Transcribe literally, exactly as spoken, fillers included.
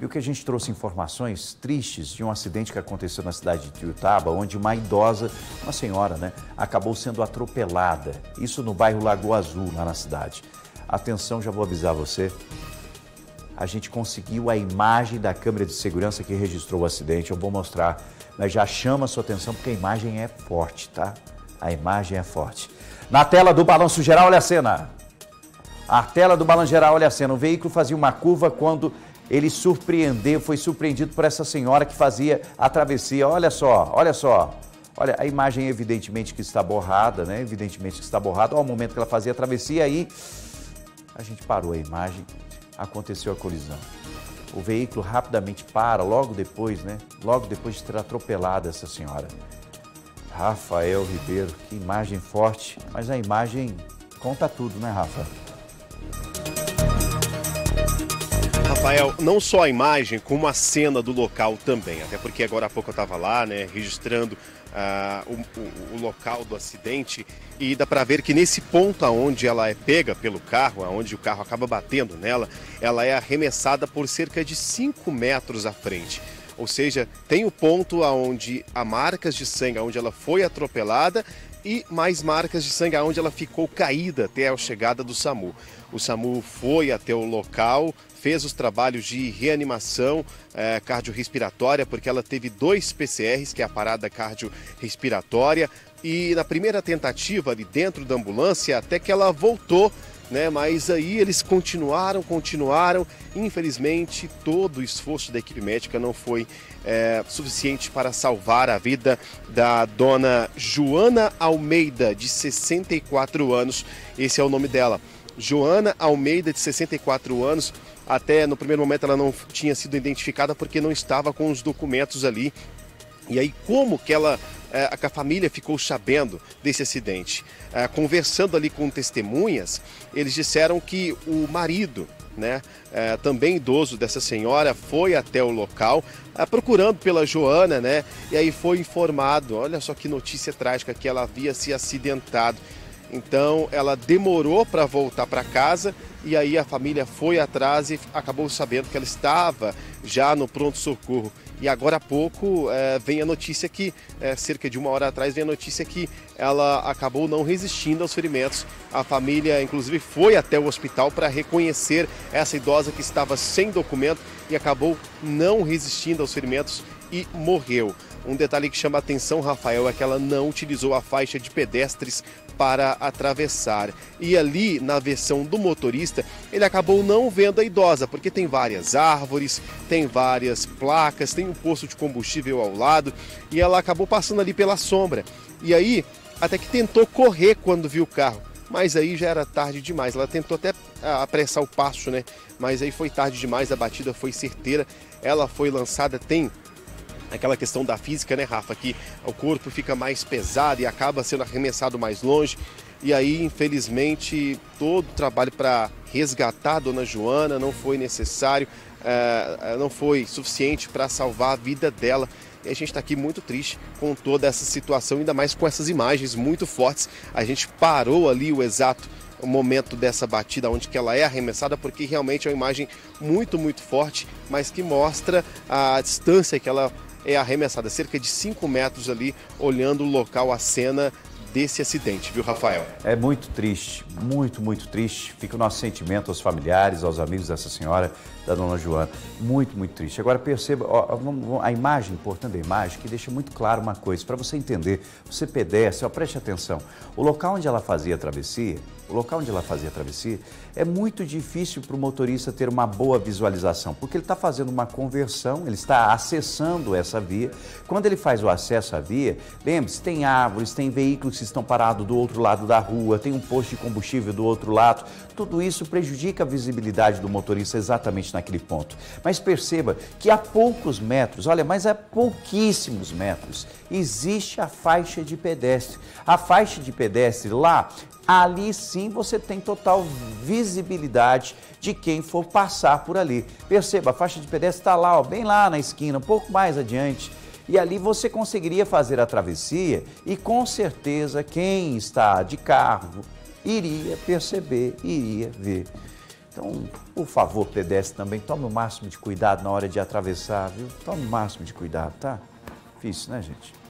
Viu que a gente trouxe informações tristes de um acidente que aconteceu na cidade de Tuiutaba, onde uma idosa, uma senhora, né, acabou sendo atropelada. Isso no bairro Lagoa Azul, lá na cidade. Atenção, já vou avisar você. A gente conseguiu a imagem da câmera de segurança que registrou o acidente. Eu vou mostrar, mas já chama a sua atenção porque a imagem é forte, tá? A imagem é forte. Na tela do balanço geral, olha a cena. A tela do balanço geral, olha a cena. O veículo fazia uma curva quando ele surpreendeu, foi surpreendido por essa senhora que fazia a travessia. Olha só, olha só. Olha, a imagem evidentemente que está borrada, né? Evidentemente que está borrada. Olha o momento que ela fazia a travessia aí. A gente parou a imagem, aconteceu a colisão. O veículo rapidamente para, logo depois, né? Logo depois de ter atropelado essa senhora. Rafael Ribeiro, que imagem forte. Mas a imagem conta tudo, né, Rafa? Rafael, não só a imagem, como a cena do local também. Até porque agora há pouco eu estava lá, né, registrando uh, o, o, o local do acidente. E dá para ver que nesse ponto onde ela é pega pelo carro, onde o carro acaba batendo nela, ela é arremessada por cerca de cinco metros à frente. Ou seja, tem o ponto onde há marcas de sangue, onde ela foi atropelada, e mais marcas de sangue onde ela ficou caída até a chegada do SAMU. O SAMU foi até o local, fez os trabalhos de reanimação é, cardiorrespiratória, porque ela teve dois P C Rs, que é a parada cardiorrespiratória, e na primeira tentativa ali dentro da ambulância, até que ela voltou, né? Mas aí eles continuaram, continuaram. Infelizmente, todo o esforço da equipe médica não foi é, suficiente para salvar a vida da dona Joana Almeida, de sessenta e quatro anos. Esse é o nome dela. Joana Almeida, de sessenta e quatro anos. Até no primeiro momento ela não tinha sido identificada porque não estava com os documentos ali. E aí, como que ela, a família ficou sabendo desse acidente? Conversando ali com testemunhas, eles disseram que o marido, né, também idoso dessa senhora, foi até o local procurando pela Joana, né, e aí foi informado, olha só que notícia trágica, que ela havia se acidentado. Então ela demorou para voltar para casa e aí a família foi atrás e acabou sabendo que ela estava já no pronto-socorro. E agora há pouco é, vem a notícia que, é, cerca de uma hora atrás, vem a notícia que ela acabou não resistindo aos ferimentos. A família, inclusive, foi até o hospital para reconhecer essa idosa que estava sem documento e acabou não resistindo aos ferimentos e morreu. Um detalhe que chama a atenção, Rafael, é que ela não utilizou a faixa de pedestres para atravessar. E ali, na versão do motorista, ele acabou não vendo a idosa, porque tem várias árvores, tem várias placas, tem um posto de combustível ao lado, e ela acabou passando ali pela sombra. E aí, até que tentou correr quando viu o carro, mas aí já era tarde demais. Ela tentou até apressar o passo, né? Mas aí foi tarde demais, a batida foi certeira, ela foi lançada, tem aquela questão da física, né, Rafa, que o corpo fica mais pesado e acaba sendo arremessado mais longe. E aí, infelizmente, todo o trabalho para resgatar a dona Joana não foi necessário, é, não foi suficiente para salvar a vida dela. E a gente está aqui muito triste com toda essa situação, ainda mais com essas imagens muito fortes. A gente parou ali o exato o momento dessa batida, onde que ela é arremessada, porque realmente é uma imagem muito, muito forte, mas que mostra a distância que ela é arremessada, cerca de cinco metros ali, olhando o local, a cena desse acidente, viu, Rafael? É muito triste, muito, muito triste. Fica o nosso sentimento aos familiares, aos amigos dessa senhora, da dona Joana. Muito, muito triste. Agora perceba, ó, a imagem, importante a imagem, que deixa muito claro uma coisa, para você entender, você pedestre, ó, preste atenção, o local onde ela fazia a travessia, o local onde ela fazia a travessia, é muito difícil para o motorista ter uma boa visualização, porque ele está fazendo uma conversão, ele está acessando essa via. Quando ele faz o acesso à via, lembre-se, tem árvores, tem veículos que estão parados do outro lado da rua, tem um posto de combustível do outro lado, tudo isso prejudica a visibilidade do motorista exatamente naquele ponto. Mas perceba que a poucos metros, olha, mas a pouquíssimos metros, existe a faixa de pedestre. A faixa de pedestre lá, ali sim você tem total visibilidade de quem for passar por ali. Perceba, a faixa de pedestre está lá, ó, bem lá na esquina, um pouco mais adiante. E ali você conseguiria fazer a travessia e com certeza quem está de carro iria perceber, iria ver. Então, por favor, pedestre também, tome o máximo de cuidado na hora de atravessar, viu? Tome o máximo de cuidado, tá? Difícil, né, gente?